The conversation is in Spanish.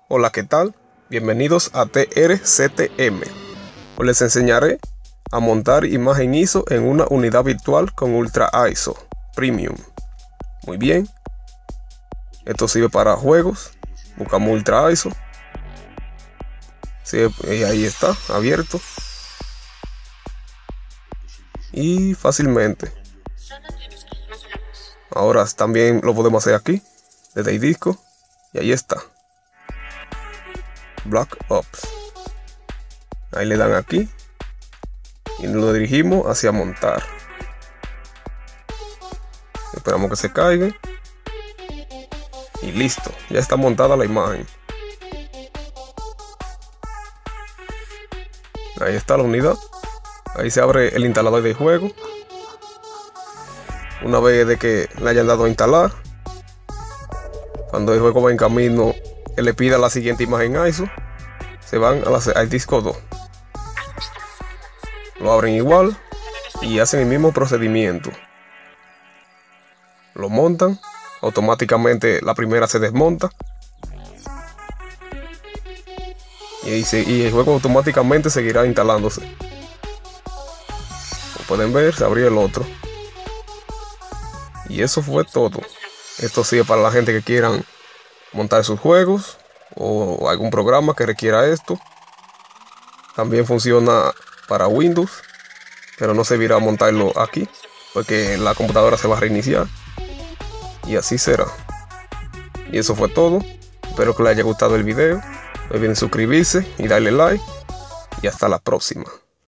Hola, ¿qué tal? Bienvenidos a TRCTM. Hoy les enseñaré a montar imagen ISO en una unidad virtual con Ultra ISO Premium. Muy bien. Esto sirve para juegos. Buscamos Ultra ISO. Sí, y ahí está, abierto. Y fácilmente. Ahora también lo podemos hacer aquí, desde el disco. Y ahí está. Black Ops. Ahí le dan aquí. Y lo dirigimos hacia montar. Esperamos que se caiga. Y listo, ya está montada la imagen. Ahí está la unidad. Ahí se abre el instalador de juego. Una vez de que le hayan dado a instalar, cuando el juego va en camino, él le pida la siguiente imagen ISO, se van al disco 2. Lo abren igual y hacen el mismo procedimiento. Lo montan, automáticamente la primera se desmonta y el juego automáticamente seguirá instalándose. Como pueden ver, se abrió el otro. Y eso fue todo. Esto sirve para la gente que quieran montar sus juegos o algún programa que requiera esto. También funciona para Windows, pero no servirá montarlo aquí porque la computadora se va a reiniciar. Y así será. Y eso fue todo. Espero que les haya gustado el video. No olviden suscribirse y darle like. Y hasta la próxima.